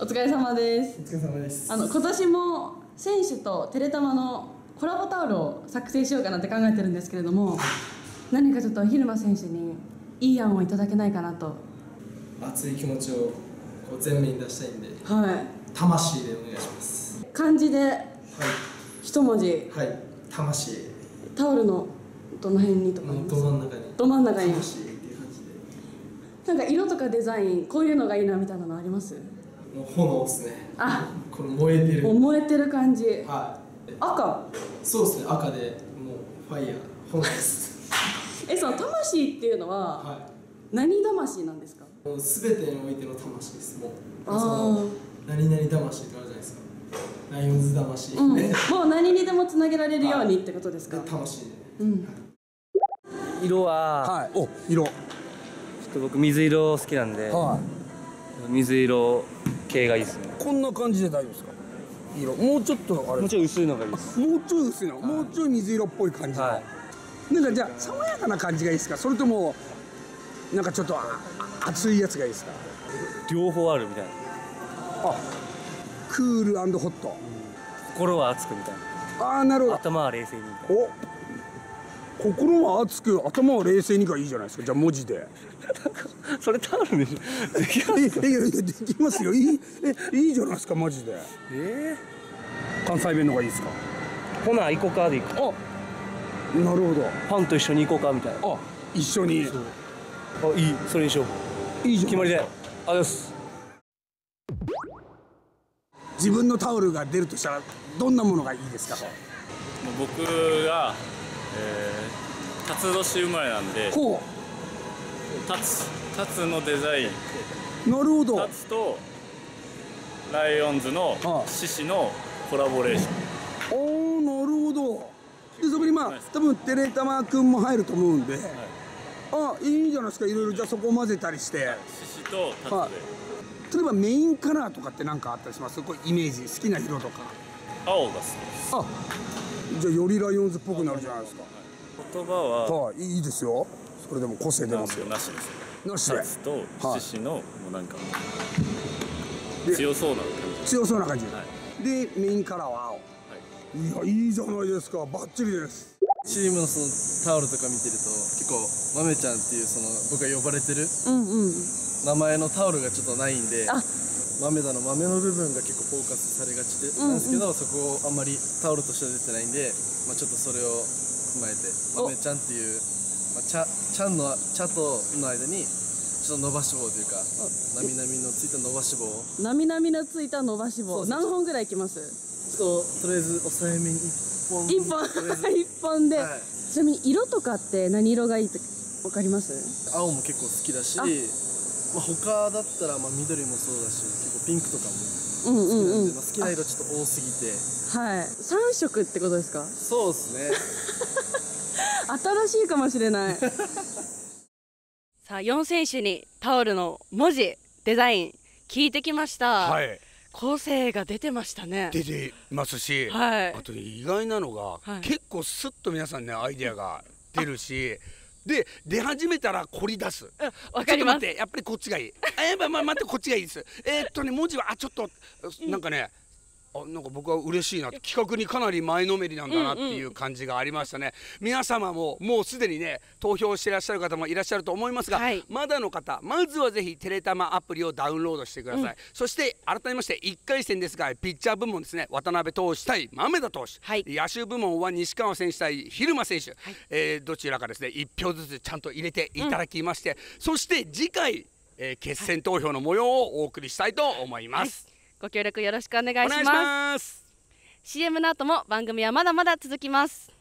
お疲れ様です。 お疲れ様です。 今年も選手とテレタマのコラボタオルを作成しようかなって考えてるんですけれども、何かちょっと蛭間選手にいい案をいただけないかなと。 熱い気持ちをこう前面に出したいんで、 はい。 魂でお願いします。 漢字で、 はい。 一文字。 はい。魂。 タオルのどの辺にとか。 ど真ん中に。 ど真ん中に。 魂っていう感じで。なんか色とかデザイン、こういうのがいいなみたいなのあります？ もう炎ですね。 あ、 これ燃えてる。 燃えてる感じ。 はい。 赤。 そうですね。赤でもうファイヤー、炎です。 その魂っていうのは、 はい、 何魂なんですか？ もう全てにおいての魂です。もうあその何々魂ってあるじゃないですか。ライオンズ魂、 もう何にでもつなげられるようにってことですか？ 魂で。 色は、 色。 ちょっと僕水色好きなんで、水色系がいいですね。 こんな感じで大丈夫ですか？色もうちょっとあれ、 もうちょい薄いのがいいです。 もうちょい薄いの、もうちょい水色っぽい感じの、なんかじゃあ爽やかな感じがいいですか？それともなんかちょっと熱いやつがいいですか？ 両方あるみたいな。 クール&ホット。 心は熱くみたいな。 なるほど。 頭は冷静にみたいな。 心は熱く頭は冷静にがいいじゃないですか。じゃあ文字でそれタオルでできますか？ いやできますよ。いいじゃないですかマジで。関西弁のがいいですか？ ほな行こうかで行く。 なるほど。 ファンと一緒に行こうかみたいな。 一緒に。 いい、それにしよう。 いいじゃん。 決まりで。あです。 自分のタオルが出るとしたらどんなものがいいですか？ 僕が、辰年生まれなんで、タツのデザイン。 なるほど。 タツとライオンズの獅子のコラボレーション。 なるほど。でそこに多分テレタマ君も入ると思うんで、いいじゃないですか。いろいろじゃあそこを混ぜたりして。 獅子とタツで。 例えばメインカラーとかって何かあったりします？こうイメージ好きな色とか。 青が好きです。 じゃあよりライオンズっぽくなるじゃないですか。 言葉は、 いいですよ。それでも個性出ますよ。 なしです。 なしで。 タツと獅子のもうなんか強そうな感じ。 強そうな感じ。でメインカラーは青。いやいいじゃないですか。バッチリです。 チームのそのタオルとか見てると結構豆ちゃんっていうその僕が呼ばれてる名前のタオルがちょっとないんで、豆の部分が結構フォーカスされがちなんですけど、そこをあんまりタオルとしては出てないんで、ちょっとそれを踏まえて豆ちゃんっていう、ちゃんの茶との間にちょっと伸ばし棒というか、なみなみのついた伸ばし棒。 なみなみのついた伸ばし棒。何本ぐらいいきます？ ちょっととりあえず抑えめに 1本で。ちなみに色とかって何色がいいってわかります？ 青も結構好きだし、他だったら緑もそうだし、結構ピンクとかも好きなんで、好きな色ちょっと多すぎて。 3色ってことですか？ そうですね。 新しいかもしれない。さあ4選手にタオルの文字デザイン聞いてきました。個性が出てましたね。 出てますし、あと意外なのが、結構スッと皆さんねアイデアが出るし、で出始めたら凝り出す。 わかります。 やっぱりこっちがいい。待ってこっちがいいです。文字はちょっとなんかね。なんか僕は嬉しいな、企画にかなり前のめりなんだなっていう感じがありましたね。皆様ももうすでにね投票していらっしゃる方もいらっしゃると思いますが、まだの方まずはぜひテレタマアプリをダウンロードしてください。そして改めまして1回戦ですがピッチャー部門ですね、渡辺投手対豆田投手、野手部門は西川選手対蛭間選手、どちらかですね1票ずつちゃんと入れていただきまして、そして次回、決選投票の模様をお送りしたいと思います。 ご協力よろしくお願いします。 お願いします。 CM の後も番組はまだまだ続きます。